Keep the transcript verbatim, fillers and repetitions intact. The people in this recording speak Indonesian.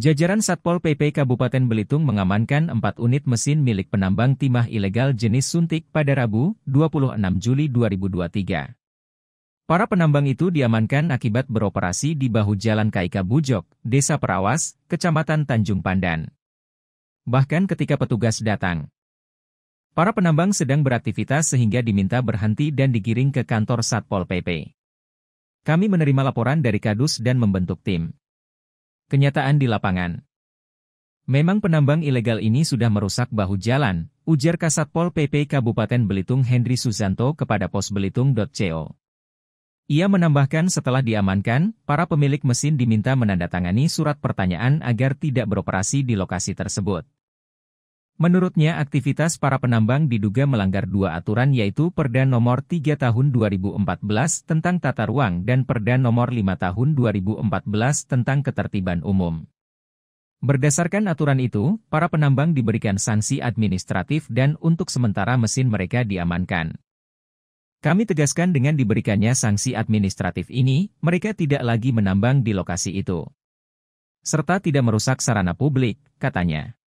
Jajaran Satpol P P Kabupaten Belitung mengamankan empat unit mesin milik penambang timah ilegal jenis suntik pada Rabu, dua puluh enam Juli dua ribu dua puluh tiga. Para penambang itu diamankan akibat beroperasi di bahu Jalan K I K Bujok, Desa Perawas, Kecamatan Tanjung Pandan. Bahkan ketika petugas datang, para penambang sedang beraktivitas sehingga diminta berhenti dan digiring ke kantor Satpol P P. Kami menerima laporan dari Kadus dan membentuk tim. Kenyataan di lapangan. Memang penambang ilegal ini sudah merusak bahu jalan, ujar Kasatpol P P Kabupaten Belitung Henry Suzanto kepada pos belitung titik co. Ia menambahkan setelah diamankan, para pemilik mesin diminta menandatangani surat pertanyaan agar tidak beroperasi di lokasi tersebut. Menurutnya aktivitas para penambang diduga melanggar dua aturan yaitu Perda Nomor tiga Tahun dua ribu empat belas tentang Tata Ruang dan Perda Nomor lima Tahun dua ribu empat belas tentang Ketertiban Umum. Berdasarkan aturan itu, para penambang diberikan sanksi administratif dan untuk sementara mesin mereka diamankan. Kami tegaskan dengan diberikannya sanksi administratif ini, mereka tidak lagi menambang di lokasi itu, serta tidak merusak sarana publik, katanya.